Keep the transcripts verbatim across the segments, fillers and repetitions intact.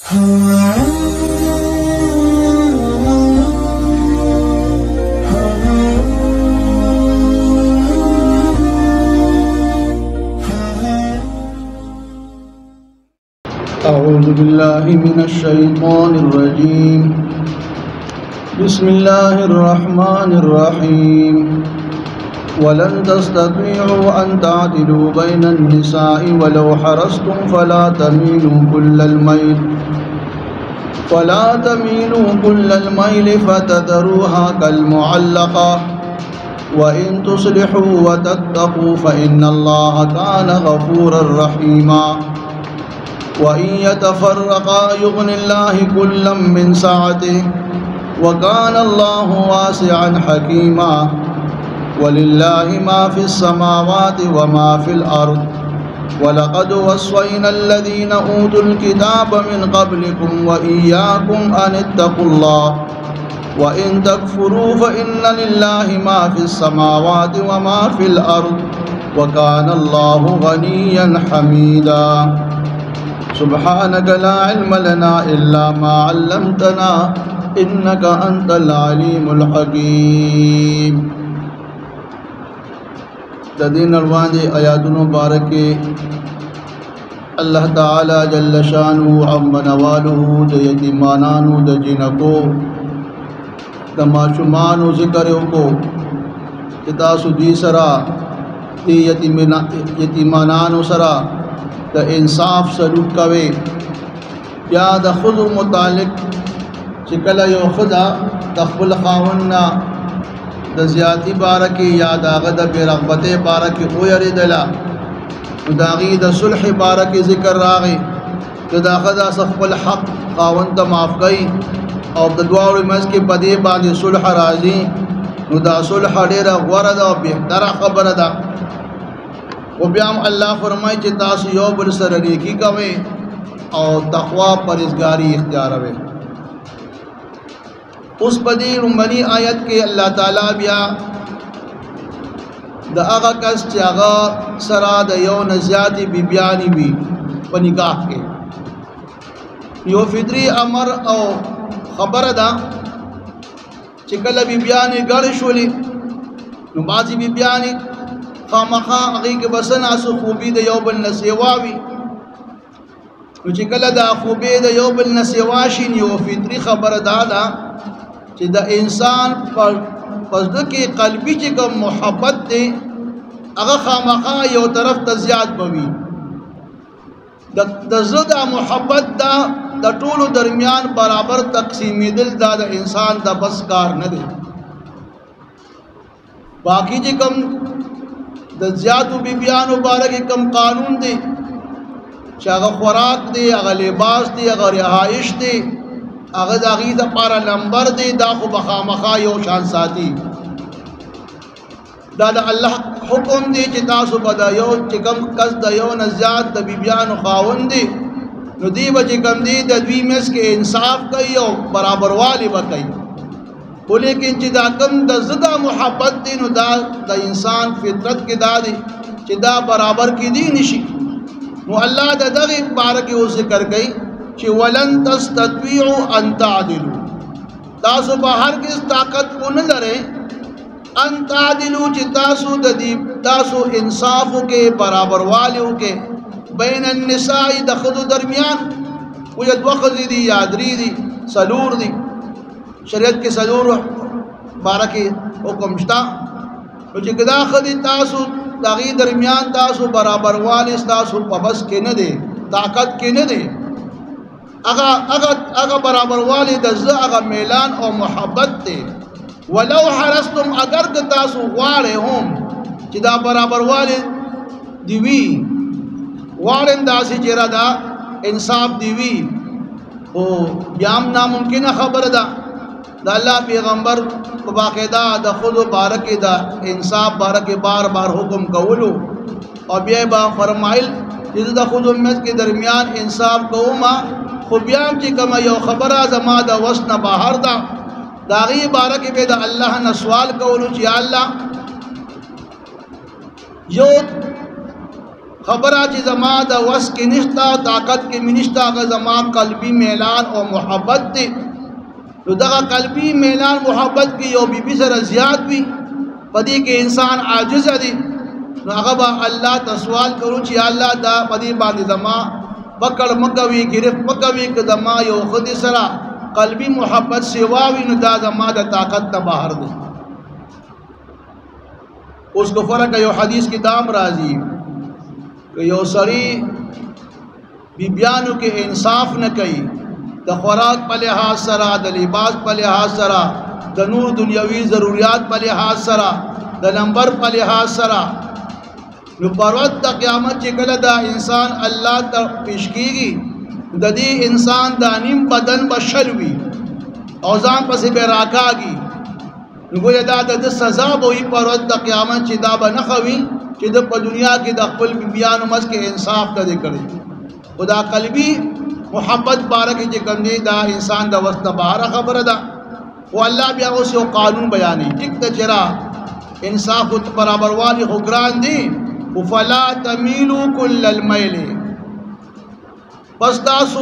अऊज़ु बिल्लाहि मिनश्शैतानिर्रजीम। बिस्मिल्लाहिर्रहमानिर्रहीम। वलन तस्ततीअू अन तादिलू बैनन निसाई वलौ हरस्तुम फला तमीलू कुल्लल मैल फला तमीलू कुल्लल मैल फतदरूहा कल्मुअल्लक़ा व इन तुस्लिहू व तत्तक़ू फ़इन्नल्लाह कान गफ़ूरर रहीमा। व इन यतफ़र्रक़ा युग़निल्लाहु कुल्लम मिन सअतिही व कानल्लाहु वासिअन हकीमा। वलिल्लाहि मा फ़िस्समावाति व मा फ़िल अर्ज़ वलक़द वस्वैनल्लज़ीना ऊतुल किताब मिन क़ब्लिकुम व इय्याकुम अनित्तक़ुल्लाह व इन तकफ़ुरू फ़इन्न लिल्लाहि मा फ़िस्समावाति व मा फ़िल अर्ज़ व कानल्लाहु ग़निय्यन हमीदा। सुब्हानक ला इल्म लना इल्ला मा अल्लमतना इन्नका अंतल अलीमुल हकीम। तदीन अलवान आयातुन बारक अल्लाह ताला जल्ल शानु अम्मा नवालुहु द यतीमानानु द जिनको द माशुमानु ज़िक्र को कितासु दी सरा दी यतीमानानु सरा द इंसाफ सलूक कवे या द खुद मुतालिक चिकला यो खुदा तखबुल खावन्ना द ज़्यादती बारकी या दागद बेरग़बत बारकी ओयरी दला दागी द सुल्ह बारकी ज़िक्र रागी द दाखदा सखबुल हक़ खावन त माफ़ गई और द दुआ मज़ के बदे बादे सुल्ह राज़ी नुदा सुल्ह डेरा वरदा और बेहतर खबर दा वो ब्याम अल्लाह फरमाए कि तासु यो बुल सर नेकी कवे और तक़वा परहेज़गारी इख्तियार वे। उस बदी रुमनी आयत के अल्लाह ताला बिया द आगा कस चागा सरा द यो नज़ियाती बिबियानी भी पनिकाह के यो फितरी अमर और खबर दा चिकल बिबियानी गढ़ शोली नुबाजी बिबियानी खामखा अगी के बसन आसु खूबी द योबल नसेवावी चिकल दा खूबी द योबल नसेवाशिन यो फितरी खबर दादा कि द इंसान पर पसद के कल्बी च कम मोहब्बत दे अगर खामखा यो तरफ तज़ियात बवी द ज़दा मोहब्बत दा द टूल दरमियान बराबर तकसीम दिल दा द इंसान दा बस कार न दे बाकी ज कम द ज़्यादु बिबियान मुबारक कम कानून दे अगर खुराक दे अगर लिबास दे अगर रिहाइश दे अगर दागी द पारा नंबर दे दाखु बखा मखा यो शान साथी दादा अल्लाह हुक्म दे चितासु बदायो चिकम कस दयो नज़ात द बिबियान खावन दे नदी बजे कम दे दवी में के इंसाफ कई और बराबर वाली बकई वो लेकिन चिदा कम द ज़दा मोहब्बत दे नुदा द इंसान फितरत के दादी चिदा बराबर की दी निशी नु अल्लाह द दगी बारक वो ज़िक्र गई कि वलन तस्ततीअू अन तादिलू तासु बाहर किस ताकत उन लरे अन तादिलू ची तासु ददी तासु इंसाफ के बराबर वाले के बैन निसाई दखद दरमियान वजद वक़्त दी यादरी दी सलूर दी शरीयत के सलूर बारह के हुक्मश्ता ची दाखदी तासु दागी दरमियान तासु बराबर वाले तासु पबस के न दे ताकत के न दे अगर अगर अगर बराबर वाले दज़ अगर मेलान और मोहब्बत दे वलौ हरस्तुम अगर तासु वाले होम चिदा बराबर वाले दिवी वाले दासी चेरा दा इंसाफ दिवी ओ ब्याम नामुमकिन खबर दा अल्लाह पैगम्बर बाकायदा द खुद बारक दा इंसाफ बारक बार बार हुक्म कौलू और बे बा फरमाइल जिस द खुद उम्मत के दरमियान इंसाफ कौमा खुबियाम की कमा यो खबर जमा द वसन बाहर दा दागी बारक बेदा अल्लाह न सवाल कौलू ची अल्लाह यो खबरा ची जमा द वस की निश्ता ताकत की मिनिश्ता का जमा कल्बी मेलान और मोहब्बत थी तो दगा कल्बी मेलान मोहब्बत की यो बीबी से रजियात भी पदी के इंसान आजिज़ दी अगबा अल्लाह तसवाल करूँ ची अल्लाह दा पदी बांधी जमा पकड़ मकवी गिरफ्त मकवी के जमा यो खुद सरा कल्बी मोहब्बत सेवावी नुदा जमा दा ताकत न बाहर दे उसको फ़र्क है यो हदीस की दाम राजी कि यो सरी बिबियानों के इंसाफ न कई द खुराक पर लिहाज सरा द लिबास पर लिहाज सरा द नूर दुनियावी ज़रूरियात पर लिहाज सरा द नंबर पर लिहाज सरा नु परवत द क़यामत चिकल दा इंसान अल्लाह तक पेश कीगी ददी इंसान दानिम बदन बशलवी औजाम पसे बेराकागी गोया दा द सज़ा बोई परवत द क़यामत चिदा बनखवी चिद प दुनिया की दखल बियान मस के इंसाफ का करे खुदा कल्बी मोहब्बत बारक जे कंदी दा इंसान दा वस्त बाहर खबर दा वो अल्लाह भी उसे कानून बयानी टिक त चरा इंसाफ उत बराबर वाली हुक्रान दी फला तमीलू कुल्लल मैले पस्तासु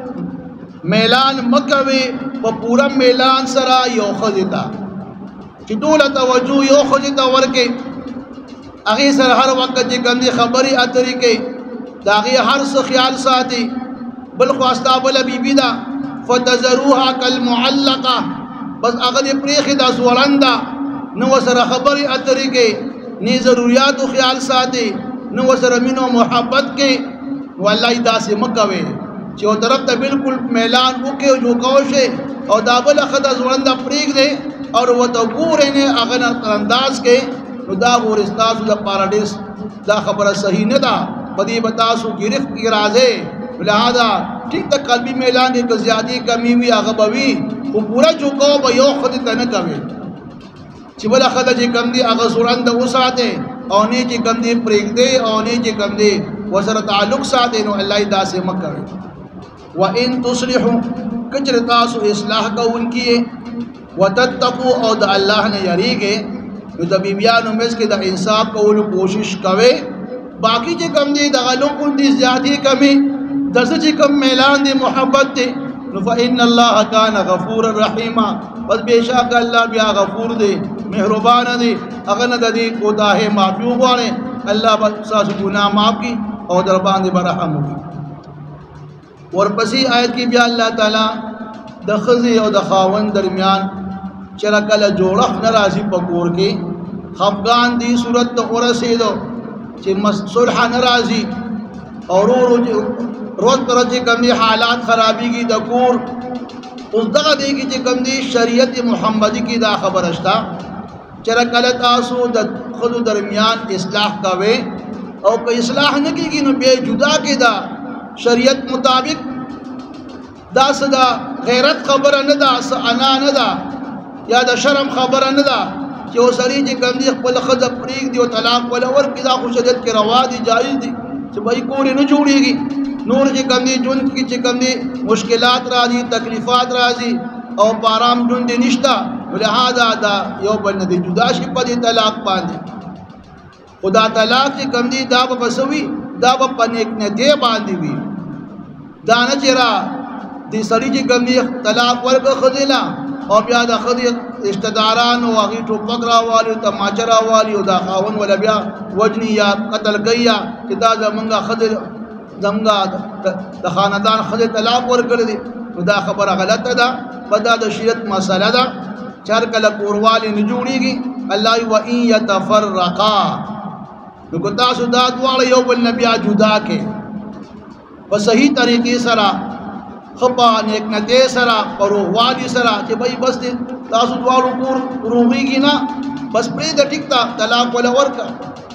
मेलान मकवे व पूरा मेलान सरा यो खजिता चिटूल तवज्जो यो खजिता वर्के अगी सर हर वक्त जे गंदी खबरी अतरी के दागी हर से ख्याल साथी बल ख्वास्ता बल बीबीदा फतजरूहा कल मुअल्लका बस अगले प्रेखिदा सुवरंदा न वसर खबरी अतरी के नी ज़रूरियात ख्याल साथी न वसर मिनो मोहब्बत के वल्लाही दासे मकवे चो तरफ तो बिल्कुल मैलान उके जो कौशे और दाबल खदा जुरंदा प्रीग दे और वह तो पूरे ने अगन अंदाज के दा गोरिस्तासु दा पाराडिस दा खबर सही न दा पदी बतासु गिरफ्त की राजे लिहाजा ठीक तक कल्बी मैलान के ज़्यादी कमी हुई अगबवी वो पूरा झुको बयो खुद तन कवे चिबला खदा जी कम दी अगर सुरंद उसाते और नी जी कम दी प्रेग दे और नी जी कम दी वसर ताल्लुक साथे नो अल्लाह दा से मकवे व इन तुस्लिहु कचरतासु इस्लाह का उनकी व तत्तकु और द अल्लाह ने यरीगे तो द बीबियान में के द इंसाफ को उन कोशिश कवे बाकी जे कम दी दगलों को दी ज़्यादी कमी दस जी कम मैलान दी मोहब्बत थे फ़इन्न अल्लाह कान गफूर रहीमा बस बेशक अल्लाह बिया गफूर दे मेहरबान दे अगन ददी कोताहे माफी वाले अल्लाह बसा गुनाह माफ़ की और दरबान दे बरहम होगी और पसी आयत की बिया अल्लाह ताला दखज़े और दखावन दरमियान चरकल जोड़ख नाराज़ी पकोर के खफगान दी सूरत तो और से दो चे सुलह नाराज़ी और रोज़ तरह से कम दी हालात ख़राबी की दकूर उस दगा दे की चे कम दी शरीयत मुहम्मदी की दा खबर अश्ता चरकल तासु खुद दरमियान इस्लाह कवे और कोई इस्लाह न की न बेजुदा के दा शरीयत मुताबिक दा सदा गैरत खबर न दा अना न दा या द शर्म खबर न दा कि वो सरी जी कम दी खपल खद प्रीग दी तलाक वाला और किदा खुशजत के रवा दी जायज़ दी तो भाई कोरी न जोड़ेगी नूर जी कम दी जुन की ची कम दी मुश्किलात राजी तकलीफ़ात राजी और पाराम जुन दी निश्ता लिहाजा दा यो बन दी जुदा शिपदी तलाक पांदी खुदा तलाक ची कम दी दाब बसवी दाब पनेक ने दे बांधी हुई दाना चेरा दी सरी जी कम दी तलाक वर्ग खदिला और ब्यादा खदी रिश्तेदारान व आगी ठो पकड़ा वाली तमाचरा वाली उदा खावन वाला ब्या वजनी या कतल गैया किदा जमंगा खदर जमगा द खानदान खदे तलाक वर कर दी उदा खबर गलत दा बदा द शरीयत मसला दा चार कल कोरवाली निजूड़ीगी अल्लाह व इन यतफरका नुकता सुदा द्वाल यो बल नबिया जुदा के व सही तरीके सरा खपा नेक नते सरा और वाली सरा कि भाई बस तासु द्वाल को रूहीगी ना बस प्रे द टिकता तलाक वाला वर का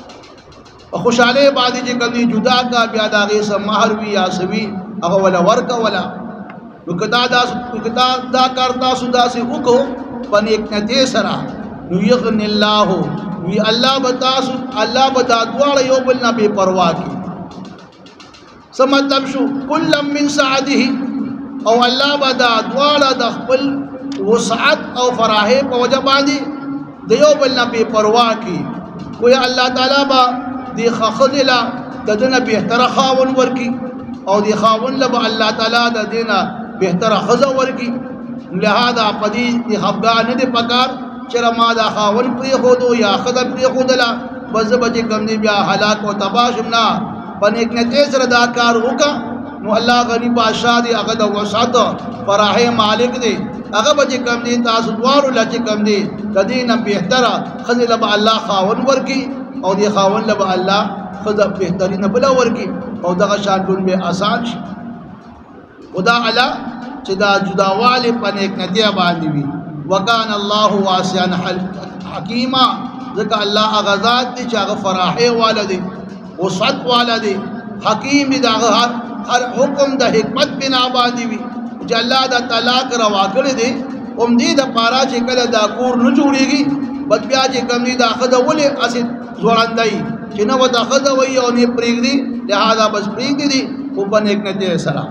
खुशाले बादी जे कभी जुदा का ब्यादा गे सब महर भी यासवी अह वाला वर का वाला नुकता दा नुकता दा करता सुदा से उको पन एक नते सरा नुयगनिल्लाहु वी अल्लाह बता अल्लाह बता द्वाल यो बलना बेपरवाह की समतलब शु कुल्लम मिन सादिही और अल्लाह बदा द्वाल दखल वसअत और फराहे पवजा बांधी दियो बलना बेपरवाह की कोई अल्लाह ताला बा दे खखदिला ددنه بهتره خاون ورکی او دی خاون لب الله تعالی د دینه بهتره خزه ورکی لہذا پدی دی خفګان نه دی پکار چې ما دا خاون پری خودو یا خدای پری خودلا بس بچ کم دی بیا هلاک او تباشم نه پنیک نه سره دا کار وکا نو الله غنی بادشاہ دی هغه د وسعت فراح مالک دی هغه بچ کم دی تاسو دوار لچ کم دی د دینه بهتره خزه لب الله خاون ورکی او دی خاون لب الله خزه بهترینه بلا ورکی او دغه شان به آسان شي خدا اعلی چې دا جداواله پنیک ندی باندې وي وکان الله واسعا حکیما ځکه الله غزاد دي چې هغه فراحه والدي وسعت والدي حکیم دي دا هر حکم د حکمت بنا باندې وي چې الله دا طلاق روا کړی دي اوم دې د پارا چې کله دا کور نه جوړيږي بد بیا چې کم دي دا خزه ولې اسې ځوړندای چې نو دا خزه وي او نه پرېږدي لہذا بس پرېږدي دي او په نیک نه سره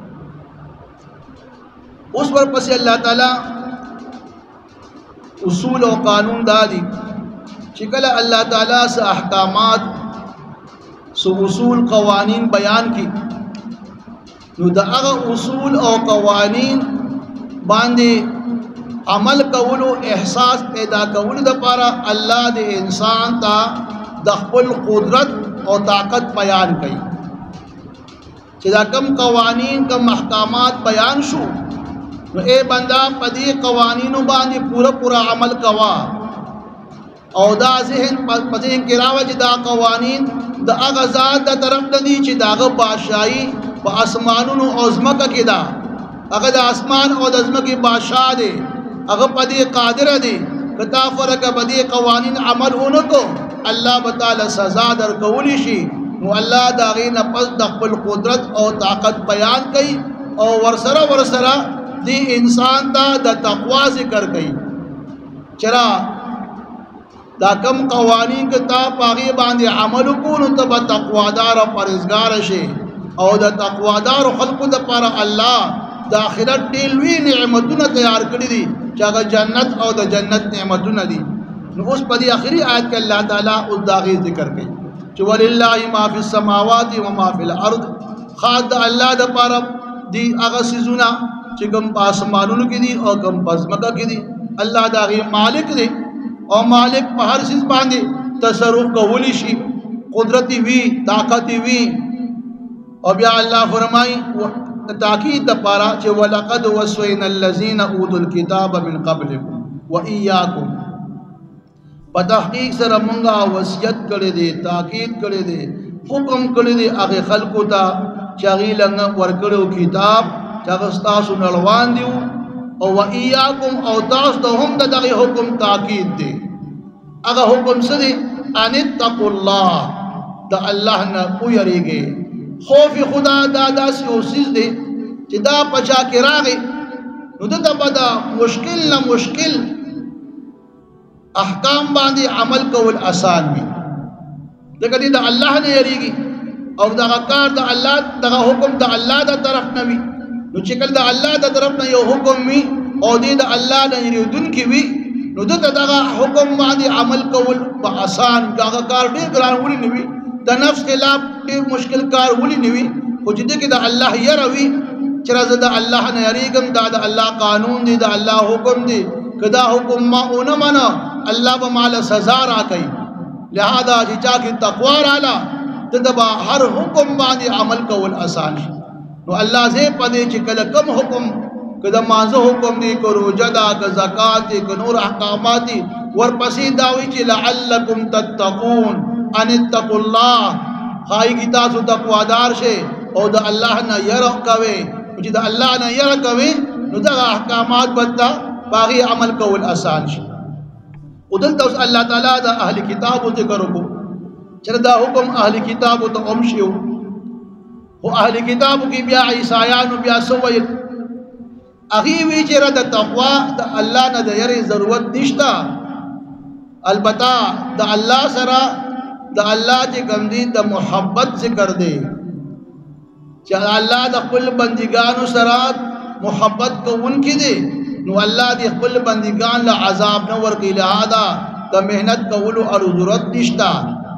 اس پر پس اللہ تعالی اصول و قانون دادی چکل اللہ تعالی سے احکامات سو اصول قوانین بیان کی نو دا اغا اصول او قوانین باندے عمل کولو احساس پیدا کولو دا پارا اللہ دے انسان تا دخل قدرت او طاقت بیان کی چدا کم قوانین کم احکامات بیان شو نو اے بندہ پدی قوانینو باندې پورا پورا عمل کوا او دا ذہن پدی کراوه چې دا قوانین د هغه ذات د طرف نه دي چې داغه بادشاہي په اسمانونو او زمکه کې دا هغه د اسمان او د زمکه بادشاہ دی هغه پدی قادر دی کتا فرق پدی قوانین عمل اونکو الله تعالی سزا در کولی شي نو الله داغه نه پس د خپل قدرت او طاقت بیان کوي او ورسره ورسره دی انسان دا د تقوا ذکر کئی چرا دا کم قوانین کتا پاغی باندې عمل کونو تب تقوادار و پرزگار شے او دا تقوادار خلقو دا پارا اللہ دا آخرت دیلوی نعمتون تیار کردی دی چاگا جنت او دا جنت نعمتون دی نو اس پا دی آخری آیت کے اللہ تعالیٰ اس داغی ذکر کئی چو وللہ ما فی السماوات و ما فی الارض خواہ دا اللہ دا پارا دی اغسیزونا چې کوم پاسمانونو کې دي او کوم پزمکه کې دي الله دا غي مالک دی او مالک په هر شي باندې تصرف کولی شي قدرت وی طاقت وی او بیا الله فرمای تاکید د پاره چې ولقد وصینا الذين اوتوا الكتاب من قبلكم واياكم په تحقیق سره مونږه وصیت کړی دی تاکید کړی دی حکم کړی دی هغه خلقو ته چې هغه لنګ ورکړو کتاب چاگستاسو نلوان دیو او وَإِيَّاكُمْ او تاس دا ہم دا داغی حکم تاکید دے اگا حکم سدے ان اتقوا اللہ دا اللہ نا پویری گے خوف خدا دا دا سی اوسیز دے چی دا پچا کے راگے نو دا دا بدا مشکل نا مشکل احکام باندے عمل کول آسان بھی لیکن دی دا اللہ نے یریگی اور دا کار دا اللہ دا حکم دا اللہ دا طرف نوی نو چکل دا اللہ دا طرف نا یو حکم وی او دی دا اللہ نا یریدن کی وی نو دا دا حکم باندی عمل کول با آسان دا کار دیر گران ولی نوی دا نفس خلاف دیر مشکل کار ولی نوی خو جدی کہ دا اللہ یروی چرا دا اللہ نا یریگم دا دا اللہ قانون دی دا اللہ حکم دی کہ دا حکم ما اونا منا اللہ با مالا سزا را کئی لہذا جی چا کی تقوی رالا دا با ہر حکم باندی عمل کول آسان شی نو اللہ سے پدے چکل کم حکم کدا مانزو حکم دی کو روجہ دا کا زکاة دی کا نور احکامات دی ورپسی داوی چی لعلکم تتقون ان اتقوا اللہ خواہی کی تاسو تقوادار شے او دا اللہ نا یرہ کوئے چی دا اللہ نا یرہ کوئے نو دا احکامات بدتا باغی عمل کول آسان شے ادلتا اس اللہ تعالیٰ دا اہل کتابو ذکر کو چر دا حکم اہل کتابو تا امشیو وہ اہل کتابو کی بیا عیسائیانو بیا سوئیت اغیوی چرا دا تقوی دا اللہ نا دا یری ضرورت نشتا البتہ دا اللہ سرا دا اللہ چی کم دی دا محبت ذکر دے چاہا اللہ دا قل بندگانو سرا محبت کو ان کی دے نو اللہ دی قل بندگان لا عذاب نور کی لہذا دا محنت کولو اور ضرورت نشتا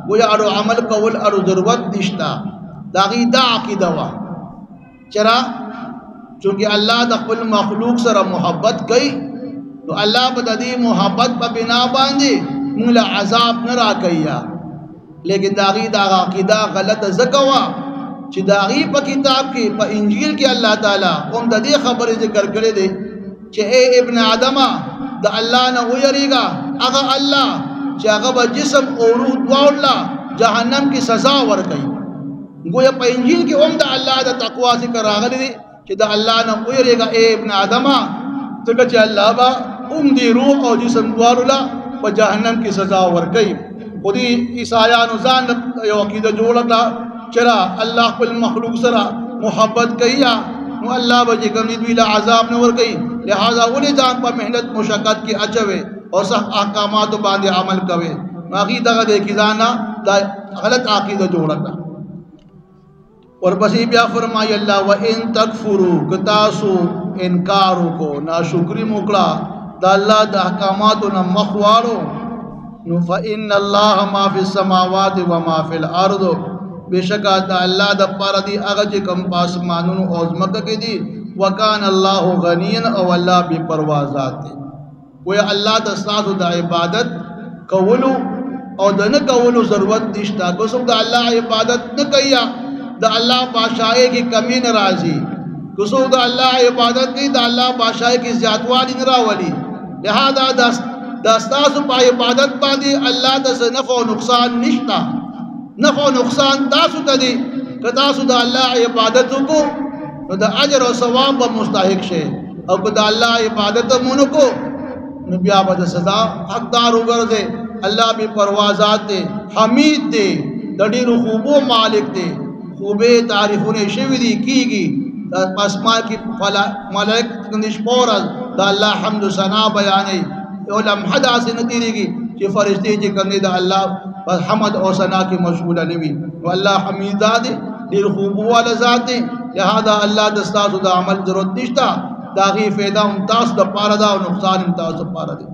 گویا اڑو عمل کول اڑو ضرورت نشتا داغی دا عقیدہ وا چرا چونکہ اللہ دا خپل مخلوق سره محبت کئی تو اللہ بددی محبت پا بنا باندے مولا عذاب نرا کیا لیکن داغی دا عقیدہ غلط زکوا چی داغی پا کتاب کی پا انجیل کی اللہ تعالیٰ ام دا دی خبر ذکر کرے دے چی اے ابن آدمہ دا اللہ نا ویری گا اگا اللہ چی اگا با جسم اوروح دوڑلا جہنم کی سزا ورکی گویا پا انجیل کی ام دا اللہ دا تقوی ذکر آگلی دے چی دا اللہ نا ویری گا اے ابن آدمہ تکا چی اللہ با ام دی روح اور جسم دوڑلا پا جہنم کی سزا ورکی خودی عیسائیان زان یو عقیدہ جوڑتا چرا اللہ پل مخلوق سرا محبت کیا نو اللہ بجے کمی دویلا عذاب نور گئی لہذا ولی جان پر محنت مشقت کی اچھوے اور سخت احکامات باندے عمل کوے عقیدہ کا دیکھی جانا دا غلط عقیدہ جوڑتا اور بسی بیا فرمائی اللہ وَإِن تَكْفُرُوا کتاسو انکارو کو ناشکری مکڑا دا اللہ دا احکاماتو نمخوارو نو فَإِنَّ اللَّهَ مَا فِي السَّمَاوَاتِ وَمَا فِي الْأَرْضِ بے شکا دا اللہ دا پارا دی اغا چی کم پاسمانون اوزمکہ کی دی وکان اللہ غنین او اللہ بی پروازات دی کوئی اللہ دا ساتھ دا عبادت کولو او دا نکولو ضرورت دیشتا کسو دا اللہ عبادت نکیا دا اللہ بادشاہی کی کمی نرازی کسو دا اللہ عبادت کی دا اللہ بادشاہی کی زیادوالی نراولی لہذا دا ستاسو پا عبادت باندی اللہ دا سے نفع و نقصان نشتا نفع و نقصان تاسو تا دی کہ تاسو دا اللہ عبادتو کو نو دا عجر و ثواب با مستحق شے اور کہ دا اللہ عبادت منو کو نو بیا با دا سزا حقدار اگر دے اللہ بھی پروازات دے حمید دے دا دیر خوبو مالک دے خوبے تعریفون شوی دی کی گی دا اسماء کی ملائک نشپورل دا اللہ حمد و ثنا بیانے اولم حد آسے نتیری گی چی فرشتے چی کرنے دا اللہ بس حمد اور ثنا کی مشغولہ نوی تو اللہ حمید دے دیر خوب والا ذات دے لہذا اللہ دستاس دا عمل ضرورت نشتا داغی فیدہ امتاس دا پارا دا و نقصان امتاس دا پارا دے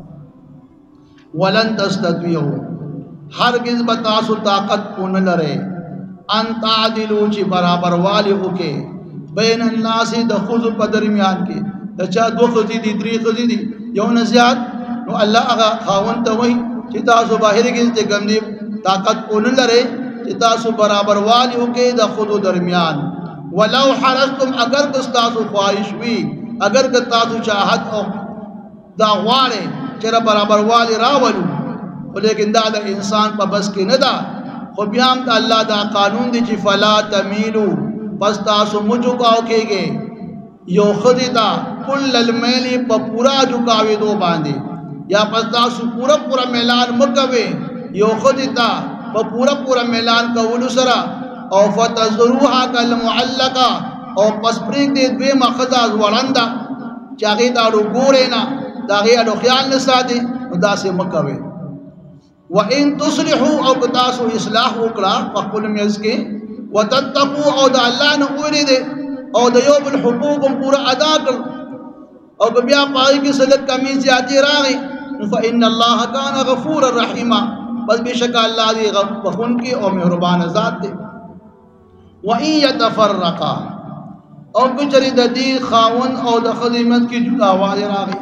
ولن تستطیعو ہرگز بتاسو طاقت کن لرے ان تعدلو چی برابر والی ہوکے بین الناس دا خض پا درمیان کے دا چاہ دو خزی دی دری خزی دی یو نزیاد نو اللہ اگا خاون تاوئی چی تاسو باہر گز دے گم دی طاقت کن لرے چی تاسو برابر والی ہوکے دا خض درمیان ولو حرستم اگر کستاسو خواہش وی اگر کستاسو چاہت او دا غوارے چرا برابر والی راولو لیکن دا دا انسان پا بس کے ندا خو بیام تا اللہ دا قانون دی چی فلا تمیلو پس تاسو مجھکاو کے گے یو خدی تا کل المیلی پا پورا جھکاوی دو باندے یا پس تاسو پورا پورا میلان مکوے یو خدی تا پا پورا پورا میلان کولو سرا او فتزروحا کل معلقا او پس پریک دے دوی مخزاز ورندا چاگی دارو گورینا داغی اڈو خیال نسا دے دا سے مکوے وَإِن تُصْلِحُوا او کتاسو اصلاح اکڑا فقبل میز کے وَتَتَّقُوا او دا اللہ نے اوری دے او دا یوب الحقوق پورا ادا کر او بیا پائی کی صدق کمی زیادی راگی فَإِنَّ اللَّهَ كَانَ غَفُورَ الرَّحِيمًا بس بے شکا اللہ دی غفن کی او مہربان ذات دے وَإِن يَتَفَرَّقَا او کچری دا دی خاون او دا خدمت کی جدا والی راگی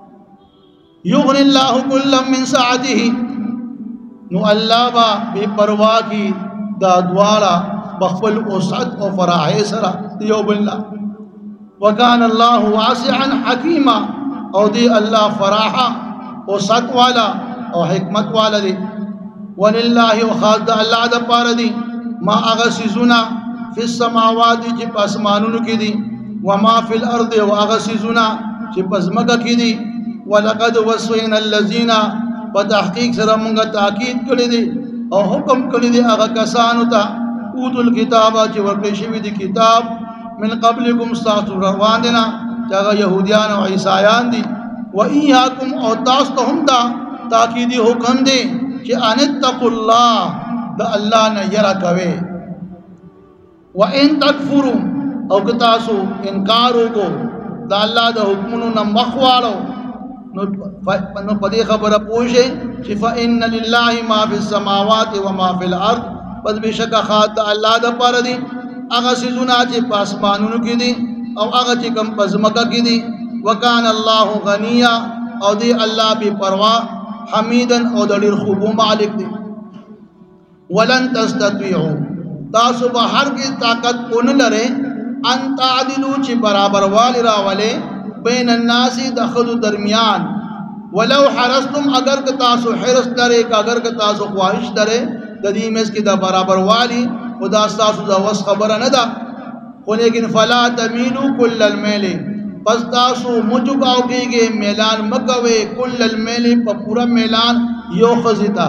یغن اللہ کلم من ساعته نو اللہ با بے پرواہ کی دا دوارا بخفل اسعد و فراہ سرا دیوب اللہ وکان اللہ واسعا حکیما او دی اللہ فراحا اسعد والا او حکمت والا دی وللہ و خاص دا اللہ دا پارا دی ما اغسیزونا فی السماوات چپ اسمانون کی دی وما فی الارض و اغسیزونا چپ ازمکہ کی دی وَلَقَدْ وَسْوَيْنَا الَّذِينَ بتحقیق سر منگا تاکید کردی دی او حکم کردی دی اغا کسانو تا اوتو الکتابا چی ورکشوی دی کتاب من قبلکم ساتو روان دینا چاگا یہودیان و عیسائیان دی و ایہاکم او تاستو ہم تا تاکیدی حکم دی چی انتقو اللہ دا اللہ نے یرا کوے و ان تکفرو او کتاسو انکارو کو دا اللہ دا حکمنو نمخوارو نو پدی خبر پوشے چی فإن للہ ما فی السماوات و ما فی الارض پس بشک خاد دا اللہ دا پار دی اغا سیزونا چی پاسمانونو کی دی او اغا چی کم پزمکا کی دی وکان اللہ غنیا او دی اللہ بی پروا حمیدن او دلیر خوبو مالک دی ولن تستطيعوا تاسو به هرگز طاقت اون لره ان تعدلوا چی برابر والی راولے بین الناس دخل درمیان ولو حرستم اگر که تاسو حرس لره که اگر که تاسو خواهش لره ددیم اس کی دا برابر والی خدا تاسو دا وس خبر ندا خو لیکن فلا تميلوا كل الميل پس تاسو مجھکاو کی گے میلان مکوے کل المیل پا پورا میلان یو خزیتا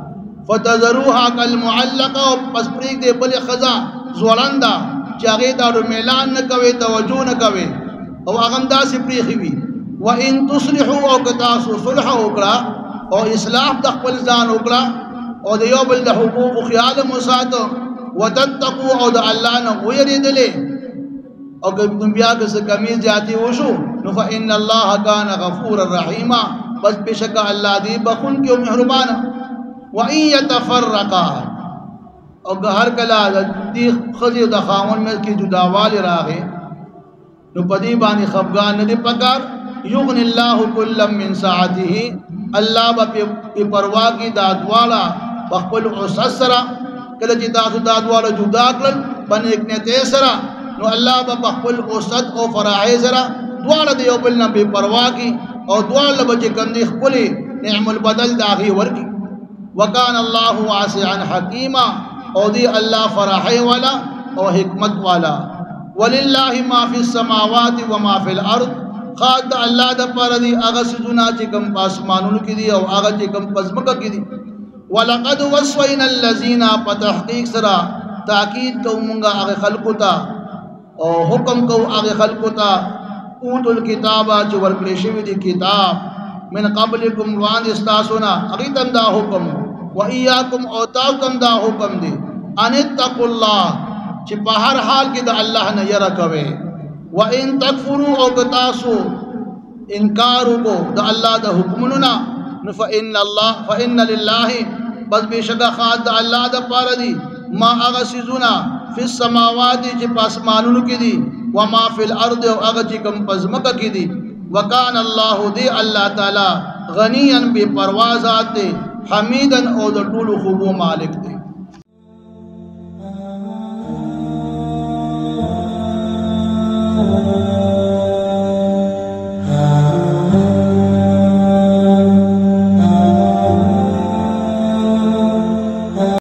فتذروها کالمعلقہ پس پریک دے بل خزا زورندہ چاگے دارو میلان نکوے توجہ نکوے او اغمدہ سی پریخی وی وَإِن تُصْلِحُوا او کتاسو صلح اکڑا او اصلاح دخپل زان اکڑا او دیو بل دا حقوق خیال مساتو وَتَتَّقُوا او دا اللہ نغویری دلے او کبھی تم بیا کس کمیز جاتی وشو نفعن اللہ کان غفور الرحیمہ بس بشکا اللہ دی بخون کیوں محربانا وَإِن يَتَفَرَّقَا او گہر کلا دی خزی دا خاون میں کی جداوالی راگے نو پدی بانی خفگان ندی پکار یغن اللہ کلم من ساعتی اللہ با پی پروا کی دادوالا بخپل عصصرا کلچی تاسو دادوالا جدا کرل بن ایک نیتے سرا نو اللہ با بخپل اوسط او فراحی سرا دوار دیو بلنا بے پروا کی او دوار بچے کندی خپلی نعم البدل داغی ورکی وکان اللہ واسعا حکیما او دی اللہ فراحی والا او حکمت والا وللہ ما فی السماوات و ما فی الارض خاد اللہ دا پارا دی آغا سجونا چکم پاسمانون کی دی او آغا چکم پزمکا کی دی وَلَقَدْ وَسْوَيْنَا الَّذِينَ پتحقیق سرا تاکید کو منگا آغا خلقتا او حکم کو آغا خلقتا اوت الكتابہ جو ورکلیشوی دی کتاب من قبلکم روان استاسونا اغیتم دا حکم وَإِيَّاكُمْ اوتاوکم دا حکم دی انتقوا اللہ چی پہر حال کی دا اللہ نے یرکوے وَإِن تَكْفُرُوا او کتاسو انکارو کو دا اللہ دا حکمننا فإن اللہ فإن للہ بس بے شکا خاد دا اللہ دا پارا دی ما اغسیزونا فی السماوات چی پاسمانونو کی دی وما فی الارض او اغا چی کم پزمکا کی دی وکان اللہ دی اللہ تعالی غنیاً بے پروازات دی حمیداً او دا طول خوبو مالک دی